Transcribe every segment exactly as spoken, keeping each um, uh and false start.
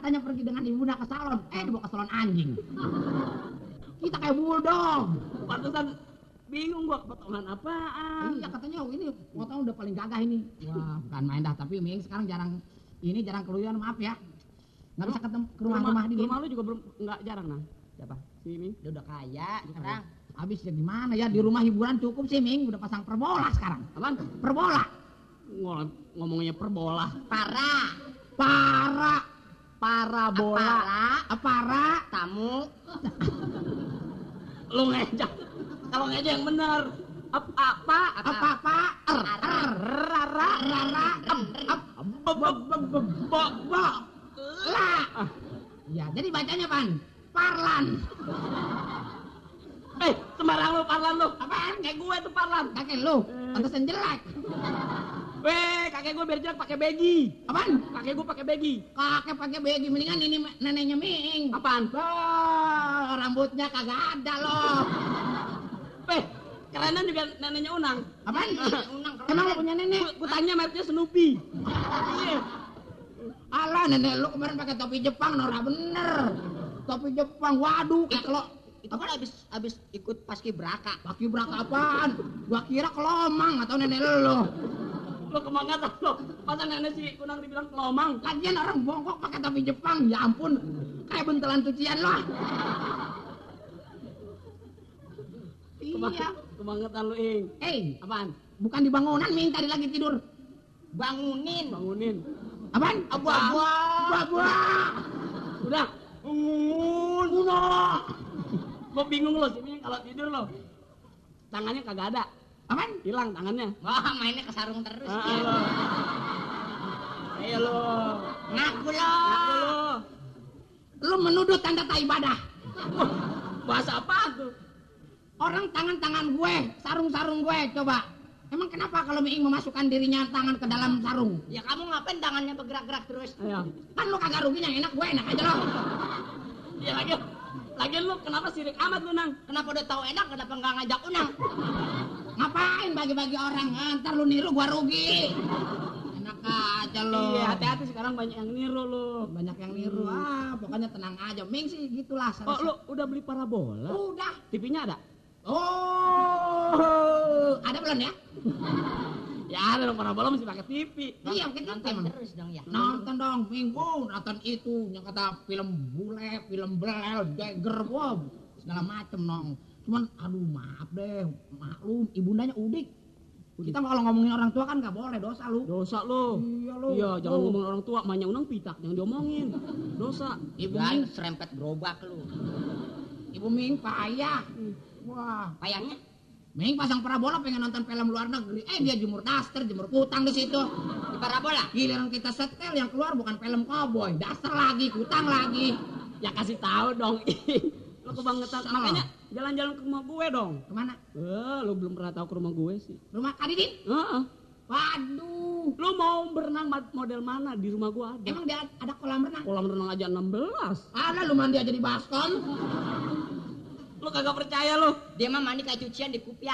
katanya pergi dengan ibunda ke salon, eh dibawa ke salon anjing. Kita kayak bulldog. Pantesan bingung gua potongan apaan. Iya katanya oh, ini potongan udah paling gagah ini. Wah, bukan main dah, tapi Ming sekarang jarang ini jarang keluyuran, maaf ya. Nggak bisa ketemu ke rumah-rumah di rumah lu juga belum nggak jarang nah. Siapa? Si Ming. Dia udah kaya sekarang. Habis ya gimana ya, di rumah hiburan cukup sih Ming, udah pasang perbola sekarang. Apaan? Perbola. Ngomongnya perbola. Para. Para. Parabola. Para. Para. Tamu. Lu ngejak. Kalau ngejak yang benar. Apa apa apa apa er er rara rara bok lah. Ya, jadi bacanya pan parlan. Eh, sembarang lu parlan lu. Apaan? Kayak gue tuh parlan. Kakek lu, pantesan jelek. Weh, kakek gue biar jelek pakai begi. Apaan? Kakek gue pakai begi. Kakek pakai begi, mendingan ini neneknya Ming. Apaan? Oh, rambutnya kagak ada loh. Eh, kerenan juga neneknya Unang. Apaan? Unang keren. Emang lu punya nenek? Gue tanya mereknya Snoopy. Iya. Alah, nenek lu kemarin pakai topi Jepang, norak bener. Topi Jepang, waduh, kayak kalau itu kan habis habis ikut paskibraka. Paskibraka apaan? Gua kira kelomang atau nenek lu. Lu kemangatan lu. Masa nenek si Unang dibilang kelomang? Lagian orang bongkok pakai topi Jepang, ya ampun. Kayak bentelan cucian lo. Iya. Kebangetan lu, Ing. Eh, apaan? Bukan di bangunan, Ming, tadi lagi tidur. Bangunin. Bangunin. Apaan? Abua-abua. Abua-abua. Udah. Ungun, uno. Gua bingung lo sini kalau tidur lo. Tangannya kagak ada. Apaan? Hilang tangannya. Wah, mainnya ke sarung terus. Ah, ya. Lo. Ayo lo. Ngaku lo. Ngaku lo. Lu menuduh tanda tak ibadah. Bahasa apa tuh? Orang tangan-tangan gue, sarung-sarung gue, coba. Emang kenapa kalau Ming memasukkan dirinya tangan ke dalam sarung? Ya kamu ngapain tangannya bergerak-gerak terus? Ayo. Kan lu kagak rugi, yang enak gue enak aja lo. Ya lagi. Lagian lu kenapa sirik amat lu, Nang? Kenapa udah tahu enak kenapa nggak ngajak Unang? Ngapain bagi-bagi orang? Ah, ntar lu niru gua rugi. Enak aja lo. Iya, hati-hati sekarang banyak yang niru lu. Banyak yang niru. Hmm. Ah, pokoknya tenang aja. Ming sih gitulah. Oh, lu udah beli parabola? Udah. T V-nya ada? Oh, ada belum ya? Ya ada dong, parabola mesti pakai T V. Iya, mungkin Nonton terus dong ya. Nonton dong, Minggu nonton itu yang kata film bule, film belel, Jagger, wow, segala macem nong. Cuman, aduh maaf deh, maklum, ibundanya udik. Kita kalau ngomongin orang tua kan nggak boleh, dosa lu. Dosa lu. Iya lu. Iya, jangan ngomongin orang tua, mainnya Unang pitak, jangan diomongin. Dosa. Ibu Jangan Ming, serempet gerobak lu. Ibu Ming payah. Wah, Payahnya Ming pasang parabola pengen nonton film luar negeri. Eh dia jemur daster, jemur kutang di situ. di parabola. Giliran kita setel yang keluar bukan film cowboy, daster lagi, kutang lagi. Ya kasih tahu dong. Lu kebangetan. Sama. Makanya jalan-jalan ke rumah gue dong. Kemana? Eh, lu belum pernah tahu ke rumah gue sih. Rumah Kak Didin? Heeh. Waduh. Lu mau berenang model mana? Di rumah gue ada. Emang dia ada kolam renang? Kolam renang aja enam belas. Ada lu mandi aja di baskom. Lu kagak percaya lu. Dia mah mandi kayak cucian di kupiak.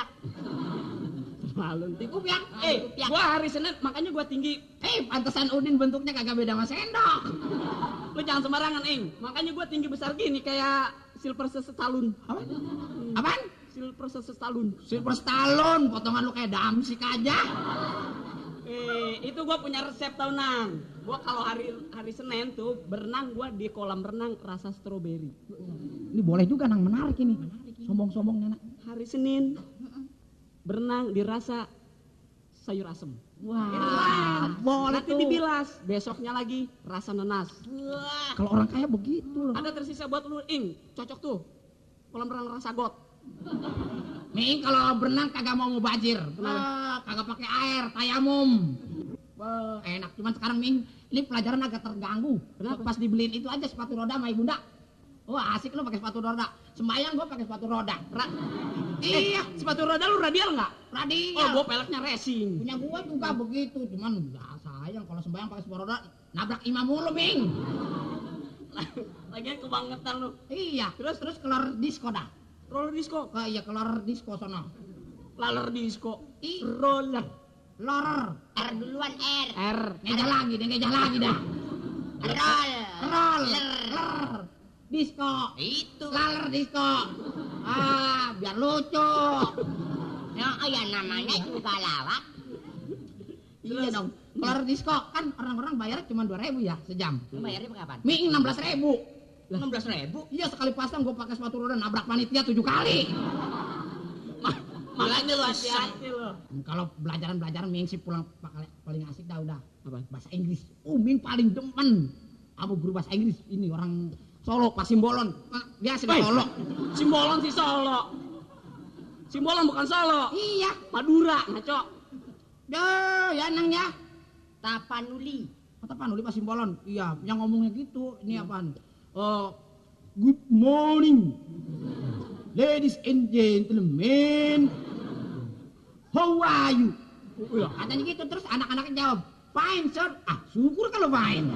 Malu. Di kupiak. Eh, gua hari Senin makanya gua tinggi. Eh, pantesan Udin bentuknya kagak beda sama sendok. Lu jangan sembarangan, Ing. Makanya gua tinggi besar gini kayak Sylvester Stallone. Apa? Apaan? Sylvester Stallone. Silver Stallone, potongan lu kayak damsik aja. Eh, itu gua punya resep tau, Nang. Gua kalau hari hari Senin tuh berenang gua di kolam renang rasa stroberi. Ini boleh juga nang, menarik ini. Sombong-sombong nenek. Hari Senin berenang dirasa sayur asem. Wah, boleh Nanti tuh. dibilas, besoknya lagi rasa nanas. Wah. Kalau orang kaya begitu loh. Ada tersisa buat lu, Ing. Cocok tuh. Kolam renang rasa got. Ming kalau berenang kagak mau mubazir. Ah, kagak pakai air, tayamum. Wah, enak. Cuman sekarang Ming, ini pelajaran agak terganggu. Kenapa? Pas dibeliin itu aja sepatu roda sama ibunda. Wah, asik lu pakai sepatu roda. Sembayang gua pakai sepatu roda. Ra- Iya, eh, sepatu roda lu radial nggak? radial. Oh, gua peleknya racing. Punya gua juga begitu. Cuman ya sayang kalau sembayang pakai sepatu roda nabrak imam mulu, Ming. Lagian kebangetan lu. Iya, terus terus keluar disco dah. Roller disco. Oh, iya keluar disco sono. Laler disco. I, Roller. lorer. R duluan R. R. Ngejah lagi, dia ngejah lagi dah. Roll. Roll. Disko. Itu. Laler disko. Ah, biar lucu. Ya, ya namanya juga lawak. Iya dong. Laler disko kan orang-orang bayar cuma dua ribu ya sejam. Lu bayarnya kapan? Ming enam belas ribu. enam belas ribu? Iya sekali pasang gue pakai sepatu roda nabrak panitia tujuh kali. Makanya lo hati-hati lo. Kalau belajaran-belajaran Ming sih pulang paling paling asik dah udah. Apa? Bahasa Inggris. Oh Ming paling demen. Kamu guru bahasa Inggris ini orang Solo, Pak Simbolon. Ah, dia asli Wey, Solo. Simbolon si Solo. Simbolon bukan Solo. Iya. Madura, ngaco. Duh, ya nang ya. Tapanuli. Kata Pak Nuli Pak Simbolon. Iya, yang ngomongnya gitu. Ini apaan? Oh, good morning. Ladies and gentlemen. How are you? Iya. Katanya gitu terus anak-anaknya jawab, fine sir. Ah, syukur kalau fine.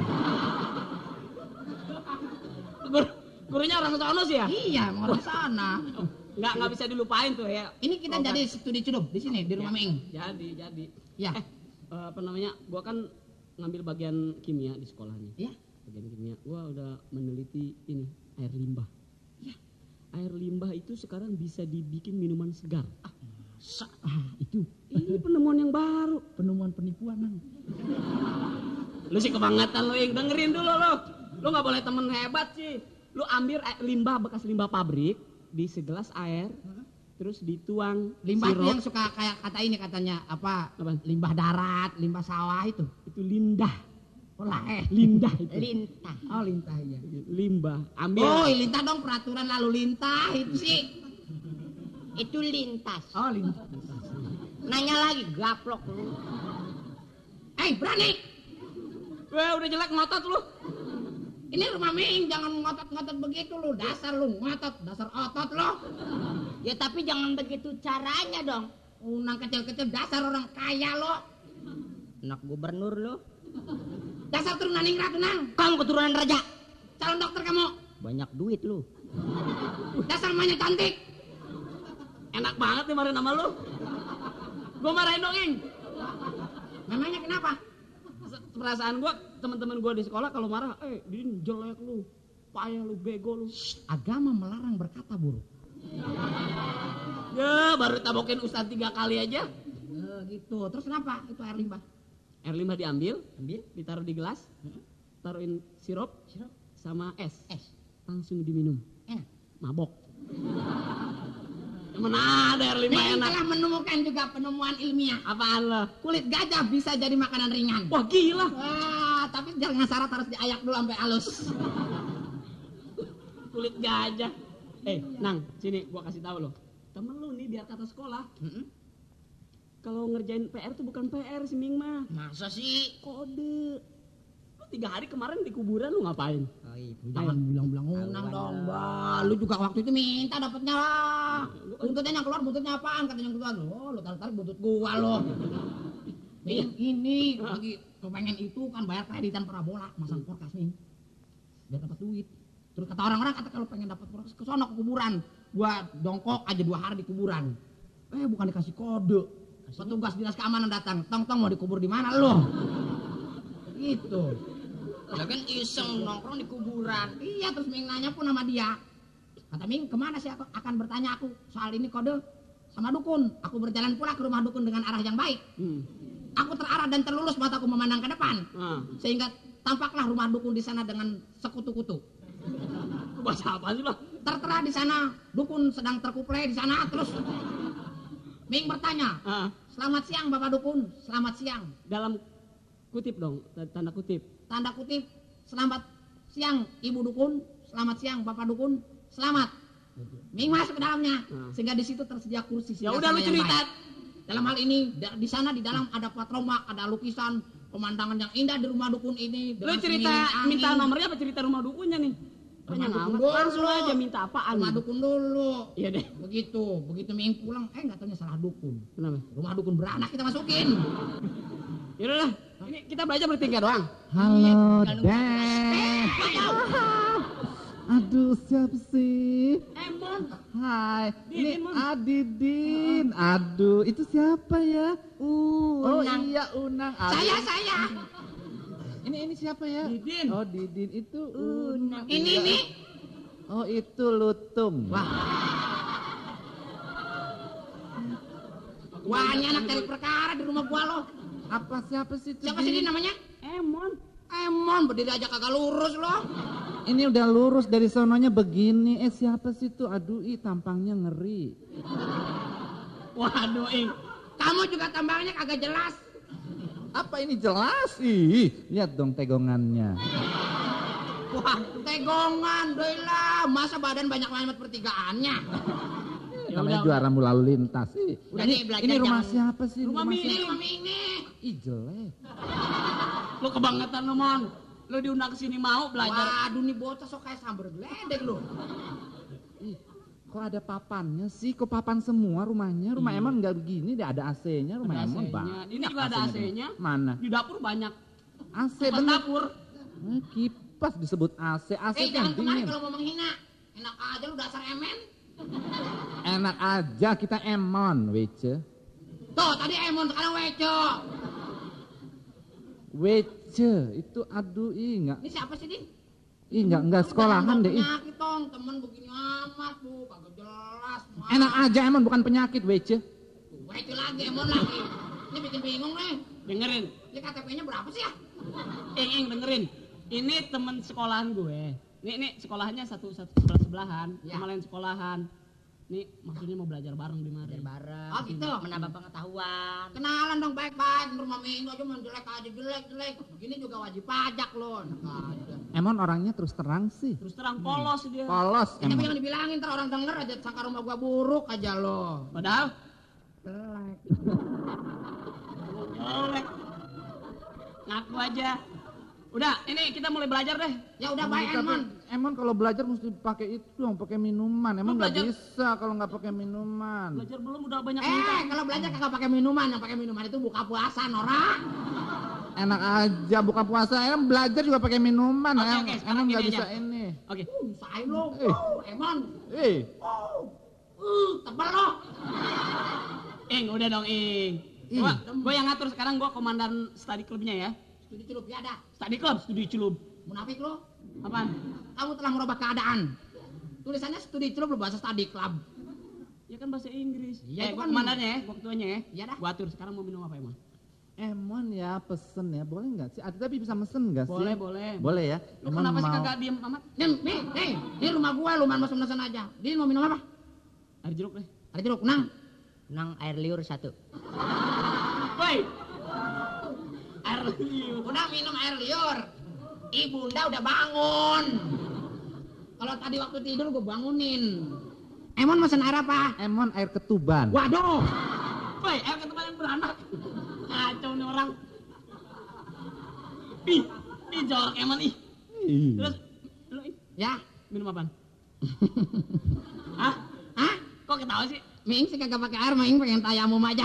Gur, gurunya orang sono sih ya? Iya, mau orang sana. Nggak nggak bisa dilupain tuh ya. Ini kita Oh, jadi kan. studi cudup di sini di rumah Ming. Jadi jadi. Ya. Eh, eh, apa namanya? Gua kan ngambil bagian kimia di sekolahnya. Iya. Bagian kimia. Gua udah meneliti ini air limbah. Iya. Air limbah itu sekarang bisa dibikin minuman segar. Ah, masa? Ah, itu Ini penemuan yang baru. penemuan penipuan nang. Lu sih kebangetan lu, Ing. Dengerin dulu lu. Lu nggak boleh temen hebat sih. Lu ambil air limbah bekas limbah pabrik di segelas air, terus dituang Limbah itu sirup. yang suka kayak kata ini katanya apa? Apaan? Limbah darat, limbah sawah itu. Itu lindah. Olah eh. Lindah itu. Lintah. Oh, lintah ya. Limbah. Ambil. Oh, lintah dong peraturan lalu lintas itu sih. Itu lintas. Oh, lintah. Nanya lagi gaplok lu. Eh, berani. Weh, udah jelek ngotot lu. Ini rumah Ming, jangan ngotot-ngotot begitu lu. Dasar lu ngotot, dasar otot lu. Ya tapi jangan begitu caranya dong. Unang kecil-kecil dasar orang kaya lu. Anak gubernur lu. Dasar turunan ningrat nang. Kamu keturunan raja. Calon dokter kamu. Banyak duit lu. Dasar mamanya cantik. Enak banget nih marahin sama lu. Gua marahin dong, Ing. Memangnya kenapa? Perasaan gua, teman-teman gua di sekolah kalau marah, eh, Din jelek lu, payah lu, bego lu. Agama melarang berkata buruk. Ya, baru tabokin ustaz tiga kali aja. Eh, gitu. Terus kenapa itu air limbah? Air limbah diambil, Ambil ditaruh di gelas, taruhin sirup, sirup, sama es. es. Langsung diminum. Enak. Mabok. Mana ada air limbah Ming enak. telah menemukan juga penemuan ilmiah. Apaan lo? Kulit gajah bisa jadi makanan ringan. Wah gila. Wah, tapi jangan syarat harus diayak dulu sampai halus. Kulit gajah. Eh, Nang, sini gua kasih tahu lo. Temen lu nih di atas sekolah. Mm-mm. Kalau ngerjain P R tuh bukan P R si Ming mah. Masa sih? Kode. Lu tiga hari kemarin di kuburan lu ngapain? Oh, iya. Jangan bilang-bilang unang dong, Mbak. Lu juga waktu itu minta dapatnya lah. Buntutnya yang keluar, buntutnya apaan? Katanya yang keluar. Oh, lu tarik-tarik buntut gua lo. Nih, ini lagi kepengen itu kan bayar kreditan parabola, masang porkas nih. Biar dapat duit. Terus kata orang-orang kata kalau pengen dapat porkas ke sono ke kuburan. Gua jongkok aja dua hari di kuburan. Eh, bukan dikasih kode. Petugas dinas keamanan datang. Tong-tong mau dikubur di mana lo? Gitu. Lah kan iseng nongkrong di kuburan. Iya, terus Ming nanya pun sama dia. Kata Ming, kemana sih aku akan bertanya aku soal ini kode sama dukun. Aku berjalan pula ke rumah dukun dengan arah yang baik. Hmm. Aku terarah dan terlulus mataku memandang ke depan. Nah, Sehingga tampaklah rumah dukun di sana dengan sekutu-kutu. bahasa apa sih, Bang? Tertera di sana, dukun sedang terkuplai di sana. Terus Ming bertanya, Ah, selamat siang Bapak Dukun, selamat siang. dalam kutip dong, tanda kutip. Tanda kutip, selamat siang Ibu Dukun, selamat siang Bapak Dukun, selamat. Ming masuk ke dalamnya, Hmm. sehingga di situ tersedia kursi. Ya singgah udah sana lu yang cerita. baik. Dalam hal ini, da- di sana di dalam ada patromak, ada lukisan, pemandangan yang indah di rumah dukun ini. Lu dengan cerita semiring angin. minta nomornya apa cerita rumah dukunnya nih? Rumah Banyak dukun amat. dulu. Langsung aja minta apaan? Rumah nih? dukun dulu. Iya deh. Begitu, begitu Ming pulang, eh nggak taunya salah dukun. Kenapa? Rumah dukun beranak kita masukin. Ya udah lah. Ini kita belajar bertiga doang. Halo, Kalau- Dad. Aduh, siapa sih? Emon. Hai, Didin, ini Mon. Adidin. Aduh, itu siapa ya? Uh, oh Unang. iya, Unang. Aduh, Saya, saya. Ini ini siapa ya? Didin. Oh, Didin itu Unang. Ini nih, Oh itu lutung. Wah. Wah, ini anak cari perkara di rumah gua lo. Apa siapa sih itu? Siapa sih ini namanya? Emon. Emon, berdiri aja kagak lurus lo. Ini udah lurus dari sononya begini. Eh siapa sih itu? Aduh, ih tampangnya ngeri. Waduh, Ing. Kamu juga tampangnya kagak jelas. Apa ini jelas? Ih, lihat dong tegongannya. Wah, tegongan, doi lah. Masa badan banyak banget pertigaannya. Ya Namanya udah, juara lalu lintas. Ih, Udah ini, nih, belajar ini rumah jangan- siapa sih? Rumah Ini Ini. rumah ini. Ih jelek. Lu kebangetan lu, Mon. Lu diundang ke sini mau belajar. Waduh, nih bocah sok kayak sambar geledek lo. Ih, kok ada papannya sih? Kok papan semua rumahnya? Rumah Emon nggak begini deh, ada A C-nya. Rumah Ada Emon A C-nya. bang. Ini juga ada A C-nya. Mana? Di dapur banyak. A C Tempat bener. dapur. Eh, kipas disebut A C. A C Eh, kan jangan kemari dingin. kalau mau menghina. Enak aja lu dasar emen. Enak aja kita Emon, wece. Tuh, tadi Emon, sekarang Weco. Wece, itu aduh, ih nggak, Ini siapa sih, Din? ih nggak nggak sekolahan deh. Ih. Penyakit dong, temen begini amat bu, kagak jelas. Wah. Enak aja Emon bukan penyakit, wece. Weco lagi, Emon lagi. Ini bikin bingung nih. Dengerin. Ini K T P-nya berapa sih ya? Ing, Ing, dengerin. Ini temen sekolahan gue. Nih, nih sekolahannya satu satu sebelah sebelahan, Ya. sama lain sekolahan. Nih maksudnya mau belajar bareng di mari. Bareng. Oh, gitu. Menambah pengetahuan. Kenalan dong baik-baik, rumah minggu aja main jelek aja, jelek-jelek. Begini juga wajib pajak loh. Enak aja. Emon orangnya terus terang sih. Terus terang polos dia. Polos Eh, tapi Emon. jangan dibilangin, ntar orang denger aja sangka rumah gua buruk aja loh. Padahal Jelek. jelek. Ngaku aja. Udah, ini kita mulai belajar deh. Ya udah baik, Tapi Emon. Emon kalau belajar mesti pakai itu dong, pakai minuman. Emon nggak belajar- bisa kalau nggak pakai minuman. Belajar belum udah banyak Eh, minta. kalau belajar kagak pakai minuman, yang pakai minuman itu buka puasa, Nora. Enak aja buka puasa. Emon belajar juga pakai minuman. Oke, Em. oke, sekarang Emon nggak gini bisa aja. ini. Oke. Uh, sain lo, Eh. uh, Emon. Eh, Uh, uh, tebal lo. Ing, udah dong, Ing. Coba, gue yang ngatur sekarang, gue komandan study clubnya ya. Studi celup ya ada. Study club, studi celup. Munafik lo. Apaan? Kamu telah merubah keadaan. Tulisannya studi celup lo bahasa study club. Ya kan bahasa Inggris. Iya, eh, itu gue kan- komandannya ya, gue ketuanya ya. Iya dah. Gue atur, sekarang mau minum apa emang? Emon ya pesen ya, boleh nggak sih? Ada tapi bisa mesen nggak sih? Boleh, boleh. Boleh ya. Lu Emon kenapa sih mau- kagak diem amat? Nih, nih, nih, ini rumah gua, lu main masuk sana aja. Din mau minum apa? Air jeruk deh. Ada jeruk, nang. Nang air liur satu. Woi! Air liur. Udah minum air liur. Ibunda udah bangun. Kalau tadi waktu tidur gua bangunin. Emon mesen air apa? Emon air ketuban. Waduh. Woi, air ketuban yang beranak. Kacau nih orang. Ih, ih jorok emang ih. Ih. Terus, lu ih, Ya, minum apaan? Hah? hah? Kok ketawa sih? Ming sih kagak pakai air, Ming pengen tayamum aja.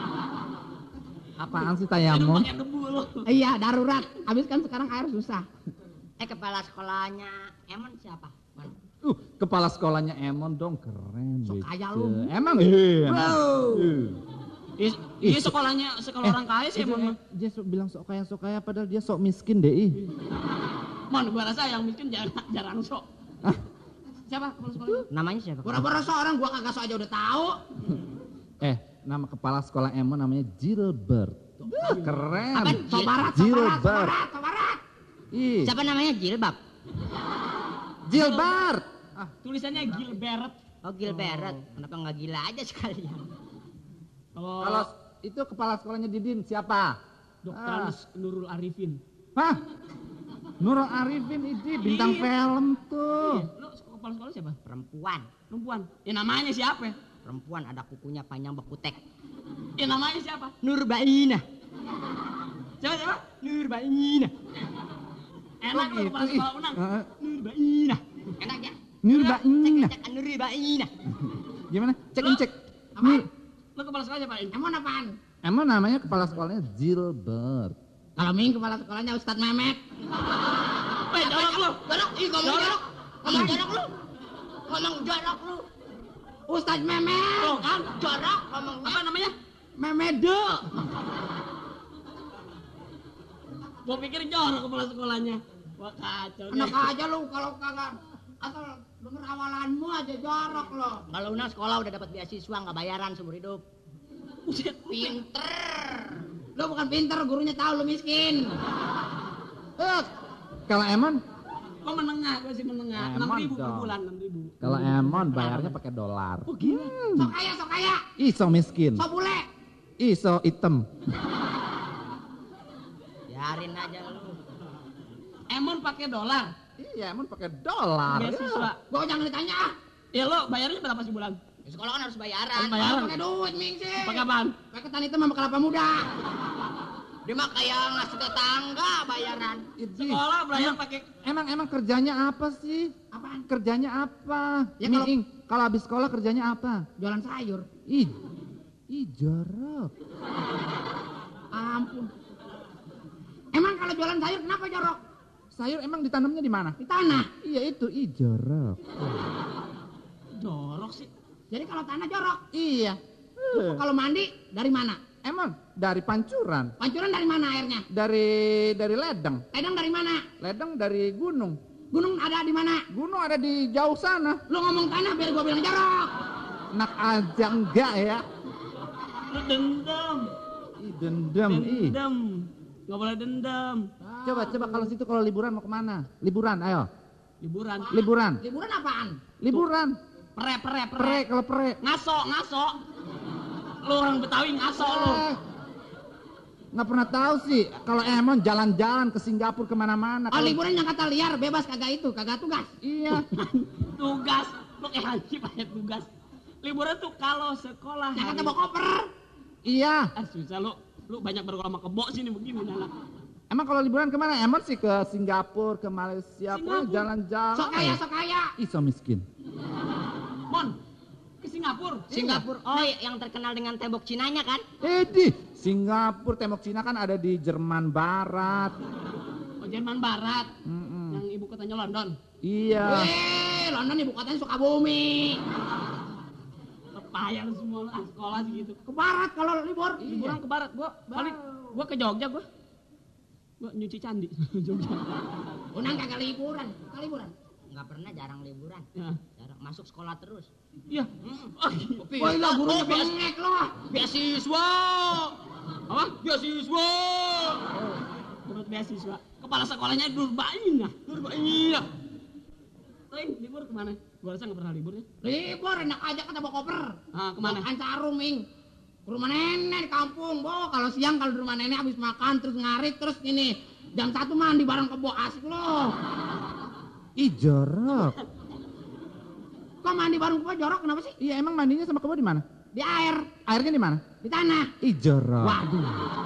Apaan sih Minum tayamum? pakai debu lu. Iya, darurat. Habis kan sekarang air susah. Eh kepala sekolahnya Emon siapa? Man. Uh, kepala sekolahnya Emon dong keren. Sok Bece. kaya lu. Emang iya. emang. Wow. Iya. Ih, Iya sekolahnya, sekolah orang kaya sih itu emang. em- dia sok bilang sok kaya sok kaya padahal dia sok miskin deh. Ih. Mon, gua rasa yang miskin jarang, jarang sok. Ah, Siapa kepala sekolahnya? Namanya siapa? Boro-boro seorang gua kagak so aja udah tahu. eh, nama kepala sekolah Emon namanya Gilbert. Wah, keren. Apa? So barat, so barat, so Gilbert. barat, so barat. Ih, Siapa namanya Jilbab? Gilbert. Ah, tulisannya Gilbert. Oh Gilbert. Kenapa nggak gila aja sekalian? Kalau Kalau itu kepala sekolahnya Didin siapa? Dokter Ah. Nurul Arifin. Hah? Nurul Arifin ini bintang Iya. film tuh. Lu kepala sekolah siapa? Perempuan. Perempuan. Ya namanya siapa? Perempuan ada kukunya panjang bekutek. Ya namanya siapa? Nurbaina. Siapa siapa? Nurbaina. Enak lu gitu, kepala ih. sekolah unang. Ah, Nurbaina. Enak ya? Nurbaina. Cek cek Nurbaina. Gimana? Cek Lu- cek. Apa? Nih, Lu kepala sekolah siapa? In? Emon apaan? emang namanya kepala sekolahnya Gilbert. Kalau Ming kepala sekolahnya Ustadz Memet. Woi, jorok lu. Jorok, ih ngomong jorok. Ngomong jorok lu. Ngomong jorok lu. Ustadz Memet. Tuh kan? Jorok ngomongnya. Apa namanya? Memede. Gua pikir jorok kepala sekolahnya. Wah kacau Enak deh. aja lu kalau kagak Asal denger awalanmu aja jorok lo. Kalau Una sekolah udah dapat beasiswa nggak bayaran seumur hidup. Pinter. Lo bukan pinter, gurunya tahu lo miskin. Eh, kalau Emon, Kok menengah, gue sih menengah. Enam Emon ribu per dong. bulan, enam ribu. kalau Emon bayarnya pakai dolar. Oh gila. Sok kaya, sok kaya. Ih, so miskin. Sok bule. Ih, so item. Biarin aja lu. Emon pakai dolar. Iya, Emon pakai dolar. Beasiswa. Gua jangan ditanya ah. Ya lo bayarnya berapa sih bulan? Di sekolah kan harus bayaran. Harus bayaran. Pakai duit Ming sih. Pakai apaan? Pakai ketan hitam sama kelapa muda. Dia mah kayak ngasih tetangga bayaran. Ih, Sekolah bayar pakai Emang emang kerjanya apa sih? Apaan? Kerjanya apa? Ya, kalau- Miing, kalau habis sekolah kerjanya apa? Jualan sayur. Ih, ih jorok. Ampun. Emang kalau jualan sayur kenapa jorok? Sayur emang ditanamnya di mana? Di tanah. Iya itu, ih jorok. jorok sih. Jadi kalau tanah jorok. Iya. Eh, Kalau mandi dari mana? Emang dari pancuran, Pancuran dari mana airnya? dari dari ledeng, Ledeng dari mana? ledeng dari gunung. Gunung ada di mana? Gunung ada di jauh sana. Lu ngomong tanah biar gua bilang jorok. Enak aja enggak ya? Lu dendam. Ih dendam, ih. Dendam. Nggak boleh dendam. Coba coba kalau situ kalau liburan mau kemana? Liburan, ayo. Liburan. Liburan, Liburan apaan? liburan. Pere, pere, pere. Pre kalau pre. Ngaso, ngaso. Lu orang Betawi ngaso lu. Eh, nggak pernah tahu sih kalau Emon jalan-jalan ke Singapura kemana-mana. Oh Kalau- liburan yang kata liar bebas kagak itu, kagak tugas. Iya. Tugas. Lu kayak hansip aja tugas. Liburan tuh kalau sekolah Yang kata hari. bawa koper. Iya. Ah, susah lu. Lu banyak bergaul sama kebo sini begini anak. Emang kalau liburan kemana? Emon sih ke Singapura, ke Malaysia, pokoknya Singapura. jalan-jalan. Sok kaya, sok kaya. Ih, so miskin. Mon, ke Singapura. Singapura. Oh, yang terkenal dengan tembok Cinanya kan? Eh, di Singapura, tembok Cina kan ada di Jerman Barat. Oh, Jerman Barat. Mm-mm. Yang ibu kotanya London. Iya. Eh, London ibu kotanya Sukabumi. Payah lu semua lu, ah, sekolah segitu. Ke barat kalau libur. Liburan ke barat gua. Paling gua ke Jogja gua. Gua nyuci candi. Jogja. Unang kagak liburan, kagak liburan. Nggak pernah, jarang liburan. Ya. Jarang masuk sekolah terus. Iya. Oh, iya. Woi lah gurunya Oh, bias- bengek loh. Beasiswa. Apa? Beasiswa. Menurut beasiswa. Kepala sekolahnya Durbaina. Durbaina. Ting, libur kemana? Gua rasa nggak pernah libur ya. Libur enak aja kata bawa koper. Ah, kemana? Makan sarung, Ming. Ke rumah nenek di kampung. Bo, kalau siang kalau di rumah nenek habis makan terus ngarit terus ini jam satu mandi bareng kebo asik loh. Ih, jorok. Kok mandi bareng kebo jorok kenapa sih? Iya, emang mandinya sama kebo di mana? Di air, Airnya di mana? di tanah. Ih, jorok. Waduh.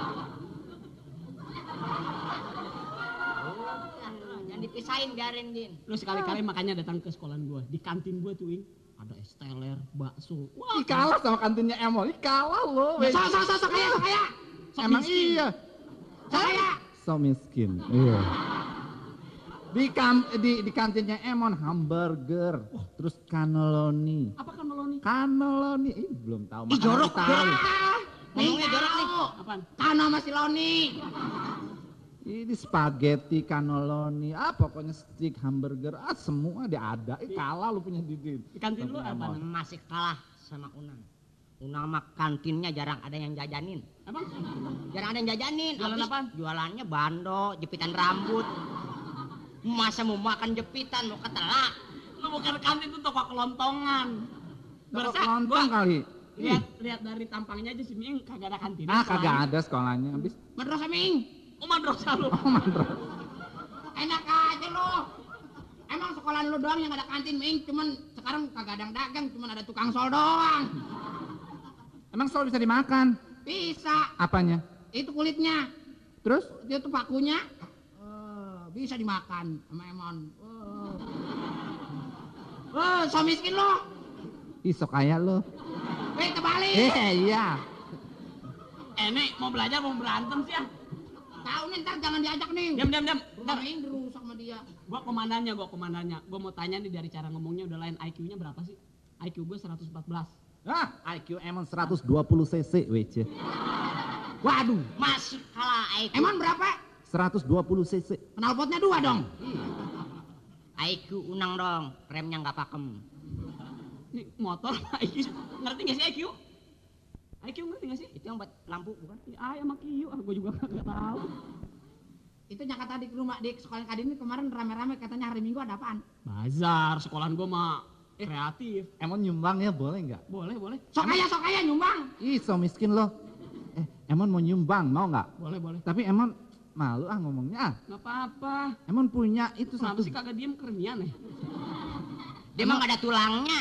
Jangan dipisahin, biarin, Din. Lu sekali-kali makanya datang ke sekolahan gua. Di kantin gua tuh, Ing. Ada es teler, bakso. Wah, Ih, kalah sama kantinnya Emon. Ih, kalah loh. So, so, so, so kaya, so kaya. sok Emang miskin. iya. So kaya. So miskin. Iya. Di, kam- di, di kantinnya Emon hamburger, terus cannelloni. Apa kan meloni? Cannelloni, ih belum tahu. Ih, jorok, Makanan Itali. Ah, Ming Ngomongnya jorok nih. tahu. Apaan? Kano sama si Loni. Ini spaghetti, cannelloni, ah pokoknya steak, hamburger, ah semua dia ada. Ih kalah lu punya di di. Di kantin lu apa? Masih kalah sama Unang. Unang mah kantinnya jarang ada yang jajanin. Emang? Jarang ada yang jajanin. Jualan Habis apaan? Jualannya bando, jepitan rambut. Masa mau makan jepitan, mau ketelak. Lu bukan kantin tuh toko kelontongan. Toko Berasa kelontong gua kali. lihat lihat dari tampangnya aja sih, Ming, kagak ada kantin. Ah kagak ada sekolahnya. Habis Madrasah Ming. Oh, madrasah lu. oh mandra. Enak aja lo. Emang sekolah lu doang yang ada kantin, Ming. Cuman sekarang kagak ada yang dagang, cuman ada tukang sol doang. Emang sol bisa dimakan? Bisa. Apanya? Itu kulitnya. Terus? Itu pakunya. Eh, bisa dimakan sama Emon. Oh, oh so miskin lo. Ih sok kaya lo. Eh, kebalik. Eh iya. Eh, nih, mau belajar mau berantem sih ya. Tahu nih ntar jangan diajak nih. Diam, diam, diam. Rumah Ntar, Ming dirusak sama dia. gua komandannya, gua komandannya. Gua mau tanya nih dari cara ngomongnya udah lain. I Q-nya berapa sih? I Q gue seratus empat belas. Ah, I Q Emon seratus dua puluh cc, wece. Waduh. Masih kalah I Q. Emon berapa? seratus dua puluh cc. Knalpotnya dua dong. I Q unang dong, remnya nggak pakem. Ini motor I Q. Ngerti nggak sih I Q? I Q ngerti nggak sih? Itu yang buat lampu bukan? Ya, A sama Q, ah, gue juga nggak tahu. Itu nyangka tadi ke rumah di sekolah Kak Dini kemarin rame-rame katanya hari Minggu ada apaan? Bazar, sekolahan gue mah kreatif. Emang nyumbang ya boleh nggak? Boleh, boleh. Sok kaya, sok kaya nyumbang. Ih, so miskin lo. Eh, Emon mau nyumbang, mau nggak? Boleh, boleh. Tapi Emon malu ah ngomongnya ah. Nggak apa-apa. Emon punya itu Kenapa satu. sih kagak diem kermian ya? Dia mah nggak ada tulangnya.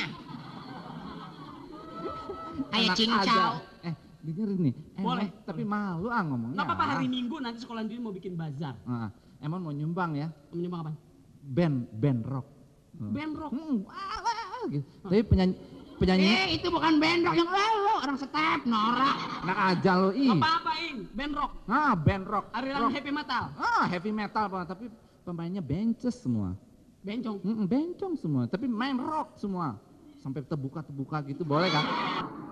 Kayak Enak cincau. aja. Eh, dengerin nih. Emon, Boleh, tapi malu ah ngomongnya. Nggak apa-apa, hari Minggu nanti sekolahan Dini mau bikin bazar. Ah, Emon mau nyumbang ya. Menyumbang apa? Band, band rock. Hmm. Band rock. Hmm, wah, wah, gitu. Tapi penyanyi penyanyinya Eh, itu bukan bendok yang lalu, orang step, norak. enak aja lo ih. Nggak apa-apa, Ing. Band rock. Ah, band rock. Aliran rock. heavy metal. Ah, heavy metal Pak, tapi pemainnya benches semua. Bencong. Mm, bencong semua, tapi main rock semua. Sampai terbuka-terbuka gitu boleh kan?